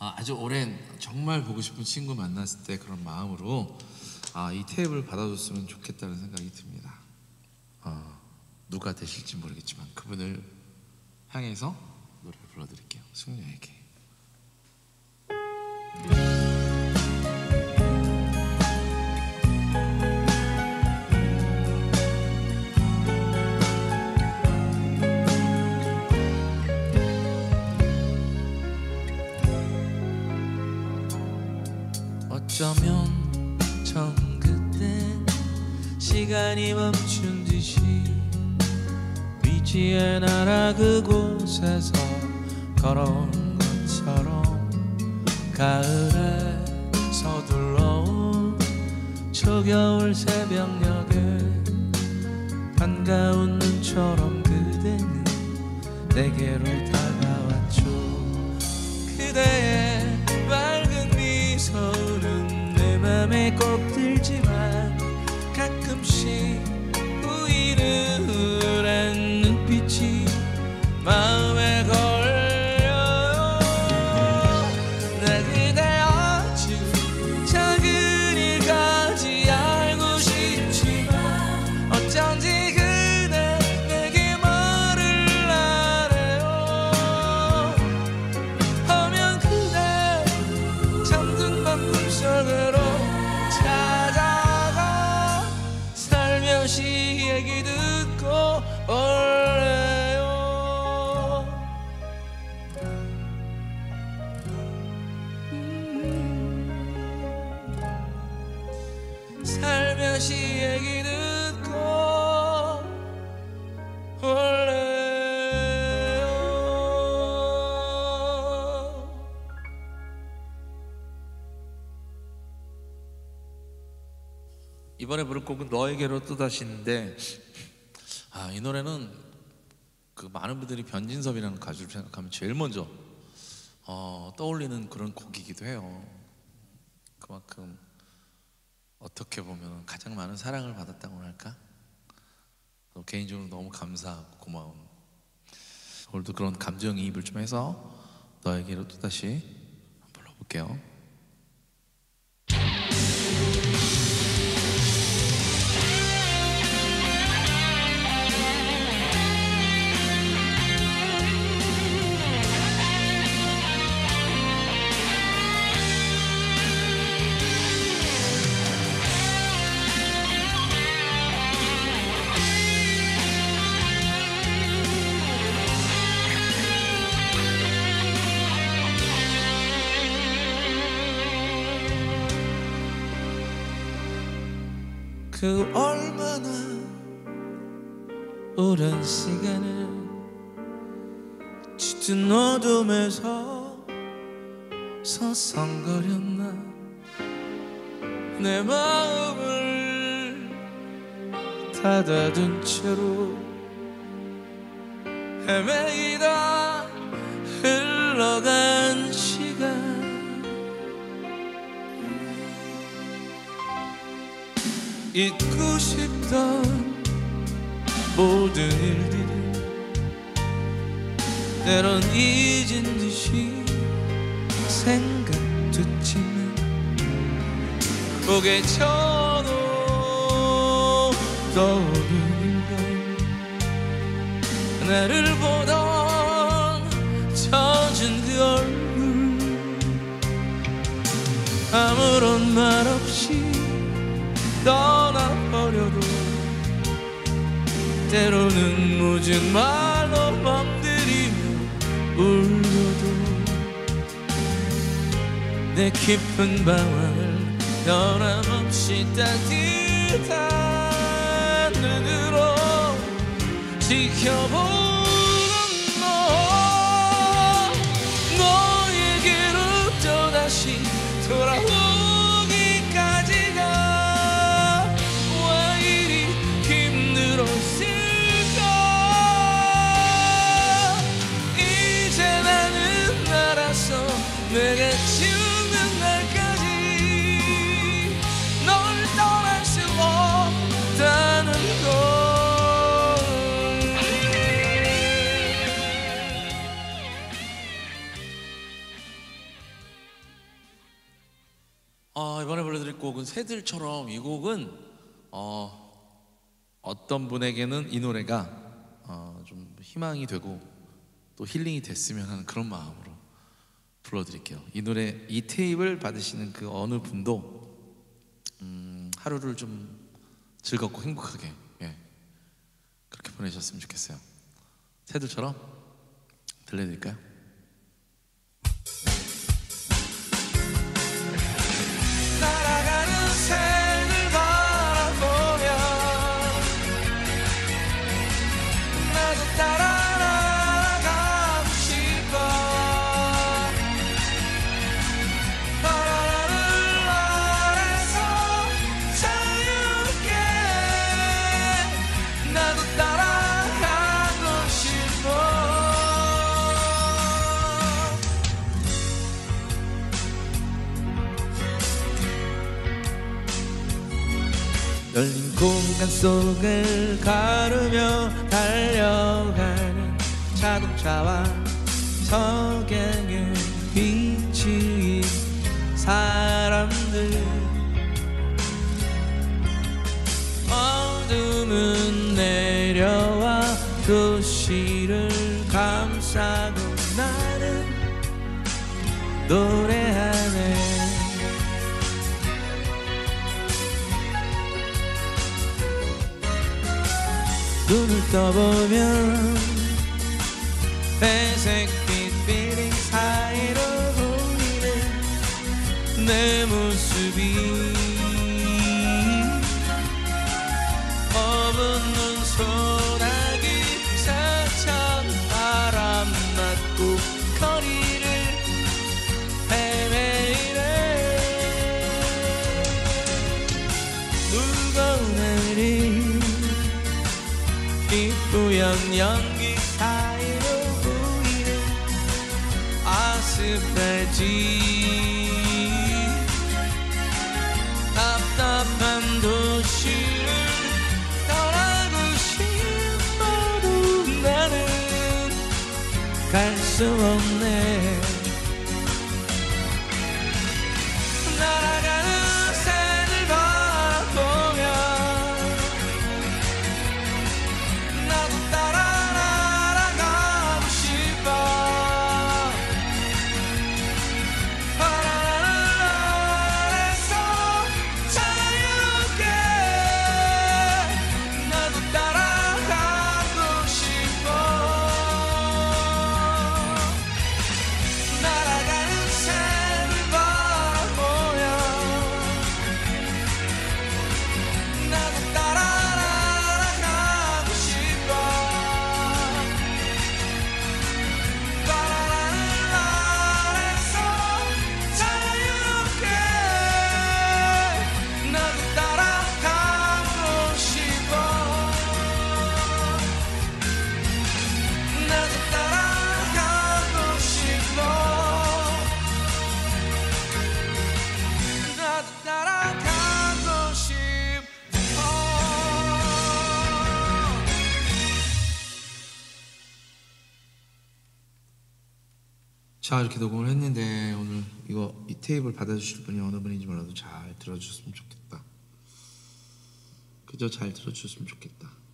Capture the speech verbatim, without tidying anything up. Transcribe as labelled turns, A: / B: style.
A: 아주 오랜 정말 보고 싶은 친구 만났을 때 그런 마음으로 아, 이 테이프를 받아줬으면 좋겠다는 생각이 듭니다. 어, 누가 되실지 모르겠지만 그분을 향해서 노래를 불러드릴게요. 승려에게.
B: 어쩌면 처음 그땐 시간이 멈춘 듯이 위치에 나라 그곳에서 걸어온 것처럼 가을에 서둘러온 초겨울 새벽녘에 반가운 눈처럼 그대는 내게로 다가왔죠. 그대의 맑은 미소는 내 맘에 꼭 들지만 가끔씩 우이르란 눈빛이 마음에 걸려요. 나 그대 아주 작은 일까지 알고 싶지만 어쩐지 그대 내게 말을 안 해요. 하면 그대 잠든 밤 꿈속으로 찾아가 살며시 얘기 듣고 올래요. 음, 살며시 얘기 듣고 올래요. 이번에 부를 곡은 너에게로 또다시인데 아, 이 노래는 그 많은 분들이 변진섭이라는 가수를 생각하면 제일 먼저 어, 떠올리는 그런 곡이기도 해요. 그만큼 어떻게 보면 가장 많은 사랑을 받았다고 할까? 개인적으로 너무 감사하고 고마운 오늘도 그런 감정이입을 좀 해서 너에게로 또다시 불러볼게요. 그 얼마나 오랜 시간을 짙은 어둠에서 서성거렸나 내 마음을 닫아둔 채로 헤매이다 흘러간 시간 잊고 싶던 모든 일들은 때론 잊은 듯이 생각됐지만 고개 쳐도 떠오르는 건 나를 보던 젖은 그 얼굴 아무런 말 없이 떠나버려도 때로는 묻은 말로 멍들이며 울려도 내 깊은 방황을 변함없이 따뜻한 눈으로 지켜보는 너 너에게로 또다시 돌아오기까지가 내가 죽는 날까지 널 떠날 수 없다는 걸 어, 이번에 불러드릴 곡은 새들처럼. 이 곡은 어, 어떤 분에게는 이 노래가 어, 좀 희망이 되고 또 힐링이 됐으면 하는 그런 마음으로 불러드릴게요. 이 노래, 이 테이프를 받으시는 그 어느 분도 음, 하루를 좀 즐겁고 행복하게, 예, 그렇게 보내셨으면 좋겠어요. 새들처럼 들려드릴까요?
C: 날아가는 새를 바라보며 나도 따라 날아가고 싶어. 바람 아래서 자유롭게 나도 따라가고 싶어. 열린 공간 속을 가르며 달려가는 자동차와 석양에 비친 사람들. 어둠은 내려와 도시를 감싸고 나는 노래하네. 눈을 떠보면 회색빛 빌딩 사이로 보이는 내 모습이 어붙는 소나기 차찬 바람 맞고 거리를 헤매이네. 무거운 하늘이 삐뿌연 연기 사이로 보이는 아스팔트. 답답한 도시를 떠나고 싶어도 나는 갈 수 없네. 날아가는 새를 바라보며 나도 따라 날아가고 싶어. 바람 아래서 자유롭게 나도 따라가고 싶어. 날아가는 새를 바라보며 나도 따라 날아가고 싶어. 바람 아래서 자유롭게 나도 따라가고 싶어. 나도 따라가고 싶어. 나도 따라가고 싶어.
A: 자, 이렇게 녹음을 했는데 오늘 이거 이 테이프를 받아주실 분이 어느 분인지 몰라도 잘 들어주셨으면 좋겠다. 그저 잘 들어주셨으면 좋겠다.